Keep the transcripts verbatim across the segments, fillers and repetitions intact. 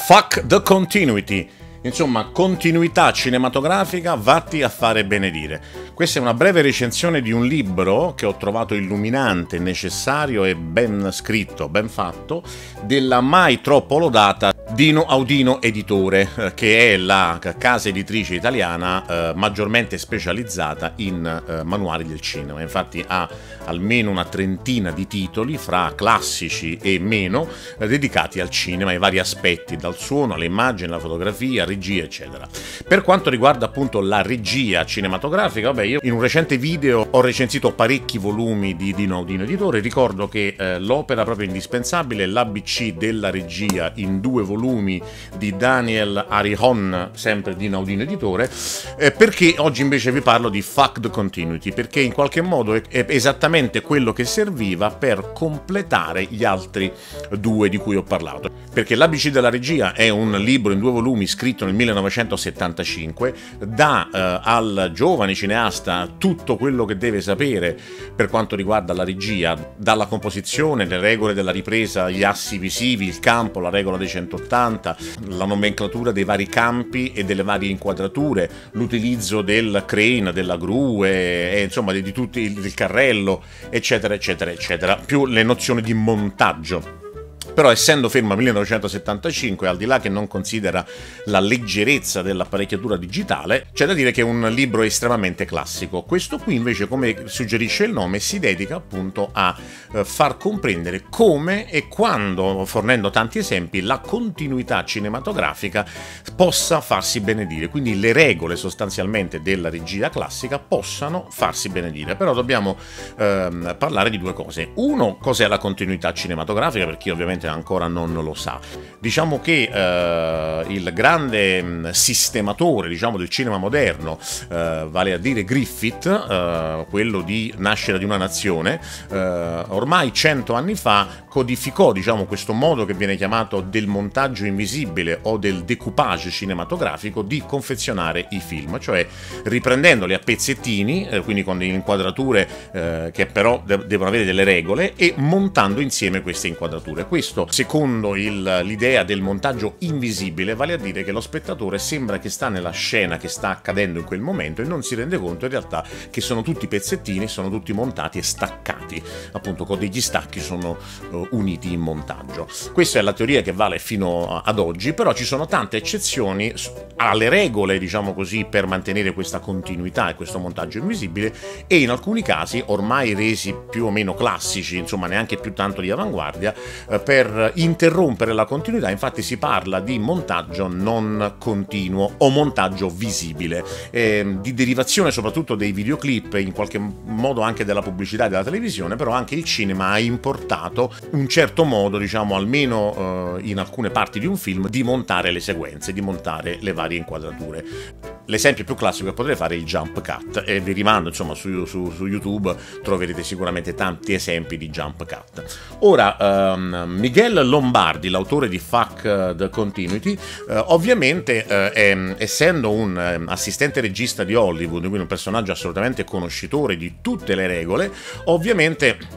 Fuck the continuity. Insomma, continuità cinematografica, vatti a fare benedire. Questa è una breve recensione di un libro che ho trovato illuminante, necessario e ben scritto, ben fatto, della mai troppo lodata Dino Audino Editore, che è la casa editrice italiana eh, maggiormente specializzata in eh, manuali del cinema. Infatti ha almeno una trentina di titoli, fra classici e meno, eh, dedicati al cinema, ai vari aspetti, dal suono alle immagini, alla fotografia, regia, eccetera. Per quanto riguarda appunto la regia cinematografica, vabbè, io in un recente video ho recensito parecchi volumi di Dino Audino Editore. Ricordo che eh, l'opera proprio indispensabile è l'A B C della regia in due volumi di Daniel Arihon, sempre Dino Audino Editore, eh, perché oggi invece vi parlo di Fuck the Continuity, perché in qualche modo è, è esattamente quello che serviva per completare gli altri due di cui ho parlato. Perché l'A B C della regia è un libro in due volumi scritto nel millenovecentosettantacinque, dà eh, al giovane cineasta tutto quello che deve sapere per quanto riguarda la regia, dalla composizione, le regole della ripresa, gli assi visivi, il campo, la regola dei centottanta, la nomenclatura dei vari campi e delle varie inquadrature, l'utilizzo del crane, della gru e, e insomma di, di tutti il carrello, eccetera eccetera eccetera, più le nozioni di montaggio. Però essendo fermo al millenovecentosettantacinque, al di là che non considera la leggerezza dell'apparecchiatura digitale, c'è da dire che è un libro estremamente classico. Questo qui invece, come suggerisce il nome, si dedica appunto a eh, far comprendere come e quando, fornendo tanti esempi, la continuità cinematografica possa farsi benedire. Quindi le regole sostanzialmente della regia classica possano farsi benedire. Però dobbiamo ehm, parlare di due cose. Uno, cos'è la continuità cinematografica, per chi ovviamente ancora non lo sa. Diciamo che eh, il grande mh, sistematore, diciamo, del cinema moderno, eh, vale a dire Griffith, eh, quello di Nascere di una nazione, eh, ormai cento anni fa codificò, diciamo, questo modo che viene chiamato del montaggio invisibile o del decoupage cinematografico di confezionare i film, cioè riprendendoli a pezzettini, eh, quindi con delle inquadrature eh, che però de- devono avere delle regole, e montando insieme queste inquadrature. Questo secondo l'idea del montaggio invisibile, vale a dire che lo spettatore sembra che sta nella scena che sta accadendo in quel momento e non si rende conto in realtà che sono tutti pezzettini, sono tutti montati e staccati, appunto con degli stacchi sono uh, uniti in montaggio. Questa è la teoria che vale fino ad oggi, però ci sono tante eccezioni alle regole, diciamo così, per mantenere questa continuità e questo montaggio invisibile, e in alcuni casi ormai resi più o meno classici, insomma neanche più tanto di avanguardia, uh, per interrompere la continuità. Infatti si parla di montaggio non continuo o montaggio visibile, eh, di derivazione soprattutto dei videoclip, in qualche modo anche della pubblicità e della televisione. Però anche il cinema ha importato un certo modo, diciamo, almeno eh, in alcune parti di un film, di montare le sequenze, di montare le varie inquadrature. L'esempio più classico che potrei fare è il jump cut, e vi rimando, insomma, su, su, su YouTube troverete sicuramente tanti esempi di jump cut. Ora, um, Miguel Lombardi, l'autore di Fuck the Continuity, eh, ovviamente eh, è, essendo un eh, assistente regista di Hollywood, quindi un personaggio assolutamente conoscitore di tutte le regole, ovviamente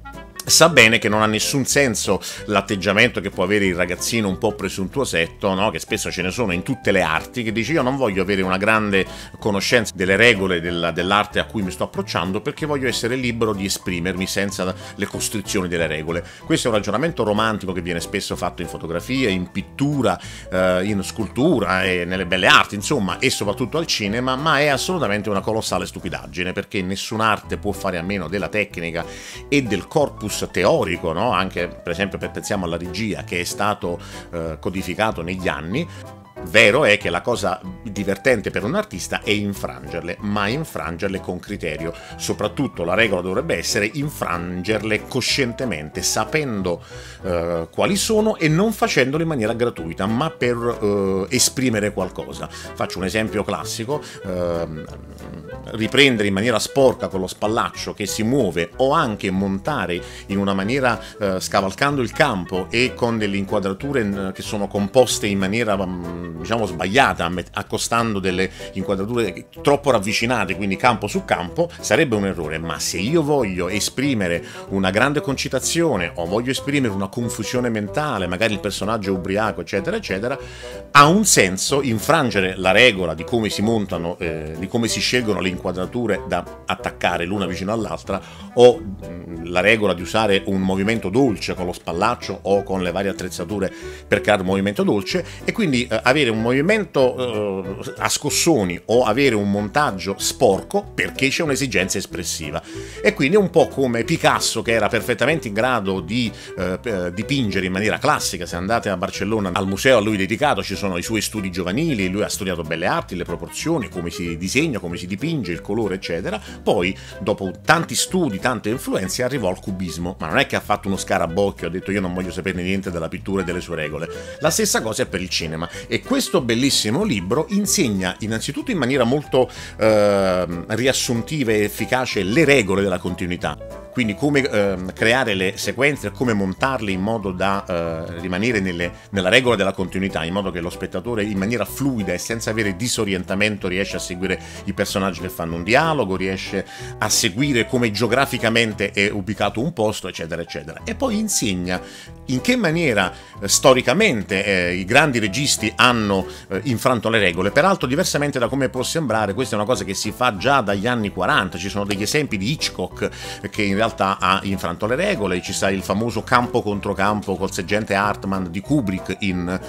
sa bene che non ha nessun senso l'atteggiamento che può avere il ragazzino un po' presuntuosetto, no? Che spesso ce ne sono in tutte le arti, che dice: io non voglio avere una grande conoscenza delle regole della, dell'arte a cui mi sto approcciando, perché voglio essere libero di esprimermi senza le costrizioni delle regole. Questo è un ragionamento romantico che viene spesso fatto in fotografia, in pittura, eh, in scultura e nelle belle arti, insomma, e soprattutto al cinema, ma è assolutamente una colossale stupidaggine, perché nessun'arte può fare a meno della tecnica e del corpus teorico, no? Anche per esempio, pensiamo alla regia, che è stato eh, codificato negli anni. Vero è che la cosa divertente per un artista è infrangerle, ma infrangerle con criterio. Soprattutto la regola dovrebbe essere infrangerle coscientemente, sapendo eh, quali sono e non facendolo in maniera gratuita, ma per eh, esprimere qualcosa. Faccio un esempio classico: eh, riprendere in maniera sporca con lo spallaccio che si muove, o anche montare in una maniera eh, scavalcando il campo e con delle inquadrature che sono composte in maniera diciamo sbagliata, accostando delle inquadrature troppo ravvicinate, quindi campo su campo, sarebbe un errore. Ma se io voglio esprimere una grande concitazione o voglio esprimere una confusione mentale, magari il personaggio è ubriaco, eccetera eccetera, ha un senso infrangere la regola di come si montano, eh, di come si scelgono le inquadrature da attaccare l'una vicino all'altra, o mh, la regola di usare un movimento dolce con lo spallaccio o con le varie attrezzature per creare un movimento dolce, e quindi eh, avere un movimento eh, a scossoni o avere un montaggio sporco perché c'è un'esigenza espressiva. E quindi è un po' come Picasso, che era perfettamente in grado di eh, dipingere in maniera classica. Se andate a Barcellona al museo a lui dedicato ci sono i suoi studi giovanili, lui ha studiato belle arti, le proporzioni, come si disegna, come si dipinge, il colore eccetera. Poi dopo tanti studi, tante influenze, arrivò al cubismo, ma non è che ha fatto uno scarabocchio, ha detto io non voglio saperne niente della pittura e delle sue regole. La stessa cosa è per il cinema, e questo bellissimo libro insegna innanzitutto in maniera molto eh, riassuntiva e efficace le regole della continuità. Quindi come eh, creare le sequenze e come montarle in modo da eh, rimanere nelle, nella regola della continuità, in modo che lo spettatore in maniera fluida e senza avere disorientamento riesce a seguire i personaggi che fanno un dialogo, riesce a seguire come geograficamente è ubicato un posto, eccetera eccetera. E poi insegna in che maniera eh, storicamente eh, i grandi registi hanno eh, infranto le regole, peraltro diversamente da come può sembrare. Questa è una cosa che si fa già dagli anni quaranta, ci sono degli esempi di Hitchcock che in realtà ha infranto le regole, ci sta il famoso campo contro campo col sergente Hartman di Kubrick in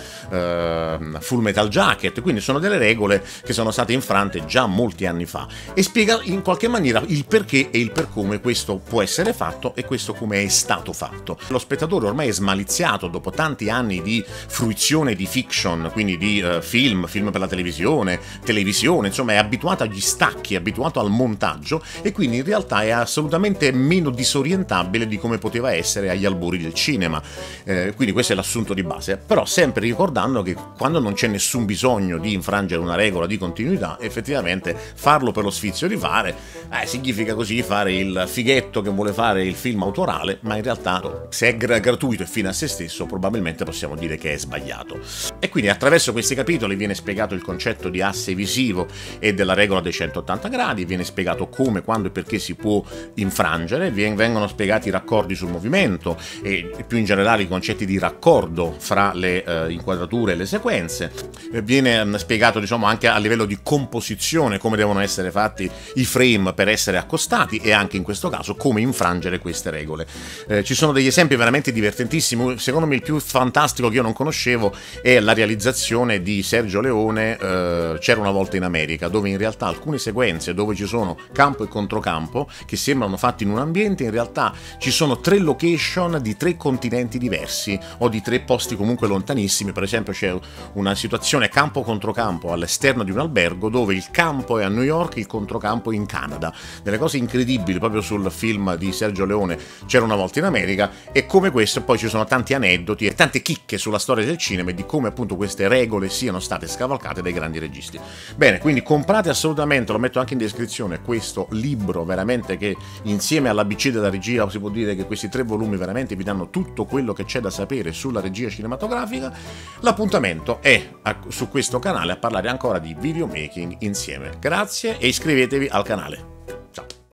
uh, Full Metal Jacket, quindi sono delle regole che sono state infrante già molti anni fa, e spiega in qualche maniera il perché e il per come questo può essere fatto e questo come è stato fatto. Lo spettatore ormai è smaliziato dopo tanti anni di fruizione di fiction, quindi di uh, film, film per la televisione, televisione, insomma è abituato agli stacchi, è abituato al montaggio, e quindi in realtà è assolutamente meno disorientabile di come poteva essere agli albori del cinema. Eh, quindi questo è l'assunto di base, però sempre ricordando che quando non c'è nessun bisogno di infrangere una regola di continuità, effettivamente farlo per lo sfizio di fare eh, significa così fare il fighetto che vuole fare il film autorale, ma in realtà se è gra- gratuito e fine a se stesso probabilmente possiamo dire che è sbagliato. E quindi attraverso questi capitoli viene spiegato il concetto di asse visivo e della regola dei centottanta gradi, viene spiegato come, quando e perché si può infrangere, vengono spiegati i raccordi sul movimento e più in generale i concetti di raccordo fra le eh, inquadrature e le sequenze. Viene mh, spiegato diciamo anche a livello di composizione come devono essere fatti i frame per essere accostati, e anche in questo caso come infrangere queste regole. Eh, ci sono degli esempi veramente divertentissimi. Secondo me il più fantastico che io non conoscevo è la realizzazione di Sergio Leone, eh, C'era una volta in America, dove in realtà alcune sequenze dove ci sono campo e controcampo che sembrano fatti in un ambiente, in realtà ci sono tre location di tre continenti diversi o di tre posti comunque lontanissimi. Per esempio c'è una situazione campo contro campo all'esterno di un albergo dove il campo è a New York, il controcampo è in Canada. Delle cose incredibili proprio sul film di Sergio Leone C'era una volta in America, e come questo poi ci sono tanti aneddoti e tante chicche sulla storia del cinema e di come appunto queste regole siano state scavalcate dai grandi registi. Bene, quindi comprate assolutamente, lo metto anche in descrizione, questo libro veramente che insieme alla A B C della regia si può dire che questi tre volumi veramente vi danno tutto quello che c'è da sapere sulla regia cinematografica. L'appuntamento è a, su questo canale a parlare ancora di videomaking insieme. Grazie e iscrivetevi al canale.